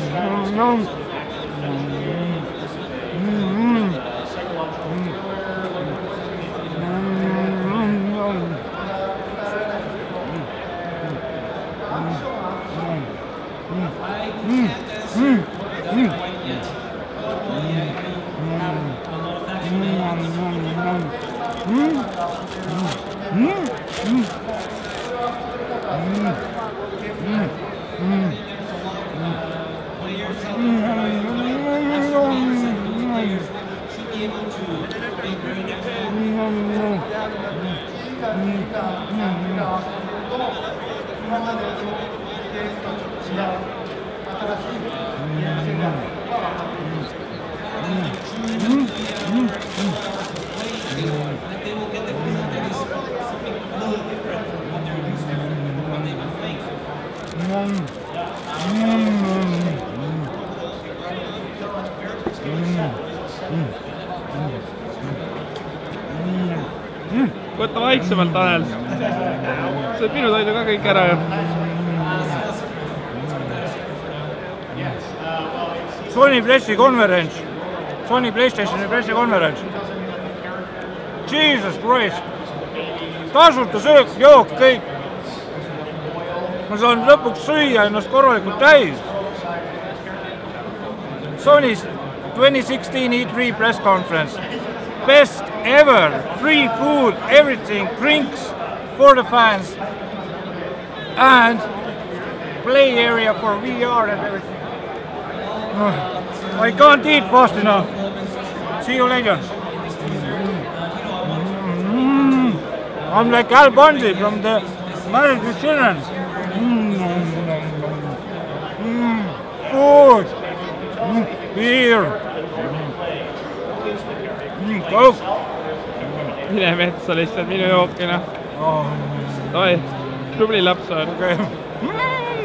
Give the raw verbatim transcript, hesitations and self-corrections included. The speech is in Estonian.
Võtta vaiksemalt, Tanel. Saad minu toidu ka kõik ära. Sony pressikonverents. Sony PlayStationi pressikonverents. Jesus Christ. Tasuta söök, jook, kõik. Ma saan lõpuks süüa ennast korralikult täis. Sony's twenty sixteen E three press conference. Best ever. Free food, everything, drinks for the fans. And play area for V R and everything. I can't eat fast enough. See you later. Mm. I'm like Al Bundy from the Married with Children. Mm. Mm. Food. Mm. Beer. Mm. Coke. Mine metsa lihtsalt, minu jookina. Oh. Oi, tubli laps on. Okay.